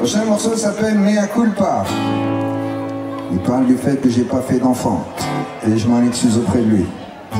prochain morceau s'appelle Mea Culpa. Il parle du fait que j'ai pas fait d'enfant et je m'en excuse auprès de lui.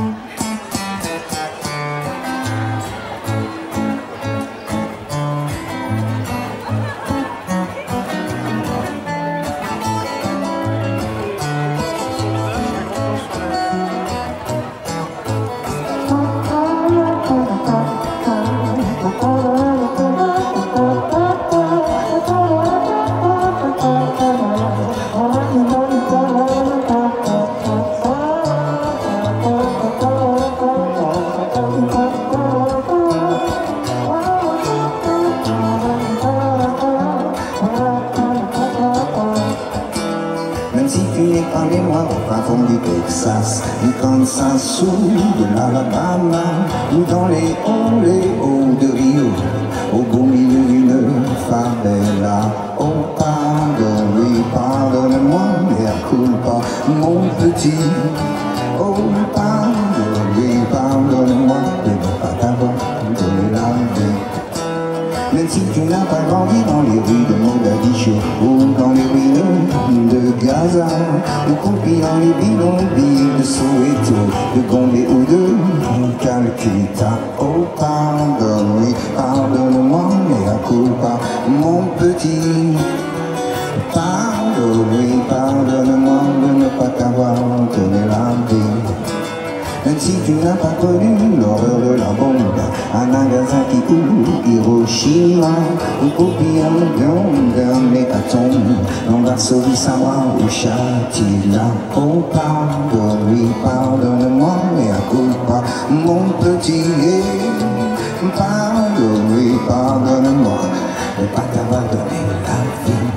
Même si tu n'es pas les noirs au fin fond du Texas, du Kansas ou de l'Alabama, ou dans les hauts de Rio, au beau milieu d'une favela. Oh pardonne-lui, pardonne-moi, mea culpa, mon petit. Oh pardonne-lui, pardonne-moi de ne pas t'avoir donné la vie. Même si tu n'as pas grandi dans les rues de Mogadiscio ou dans les ruines de Gaza, ou compris dans les bidonvilles de Soweto, de Gombe ou de Calcutta. Oh pardonne-lui, pardonne-moi, mea culpa, mon petit. Pardonne-lui, pardonne-moi de ne pas t'avoir donné la vie. Même si tu n'as pas connu l'horreur de la bombe à Nagasaki ou Hiroshima, ou Kopiam d'un hécatombe dans Varsovie, Sawa ou Shatila. Oh pardonne-lui, pardonne-moi, mea culpa, mon petit. Pardonne-lui, pardonne-moi de ne pas t'avoir donné la vie.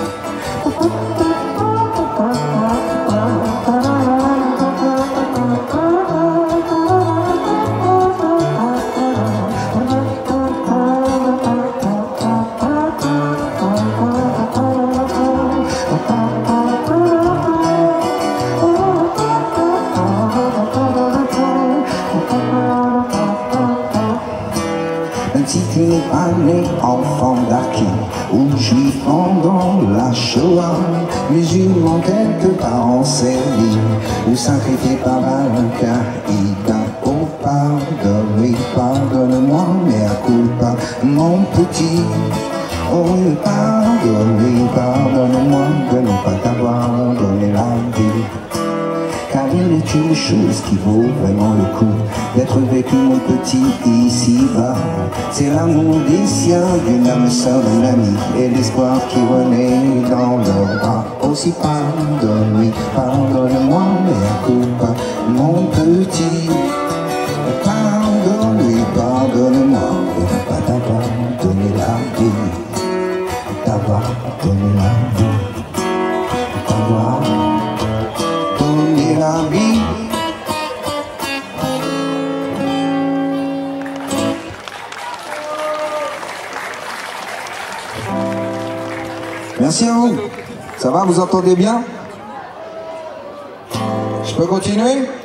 Même si tu n'es pas né enfant d'Arki ou juif pendant la Shoah, musulman quelque part en Serbie ou sacrifié par Al-Qaïda. Oh pardonne-lui, pardonne-moi, mea culpa, mon petit. Oh pardonne-lui, pardonne-moi de ne pas t'avoir donné la vie. Car il est une chose qui vaut vraiment le coup d'être vécu, mon petit, ici-bas. C'est l'amour des siens, d'une âme sœur, d'un ami, et l'espoir qui renaît dans leurs bras. Aussi pardonne-lui, pardonne-moi, mea culpa, mon petit. Pardonne-lui, pardonne-moi de ne pas t'avoir donné la vie. T'avoir donné la vie. T'avoir donné la vie. Merci à vous. Ça va, vous entendez bien? Je peux continuer?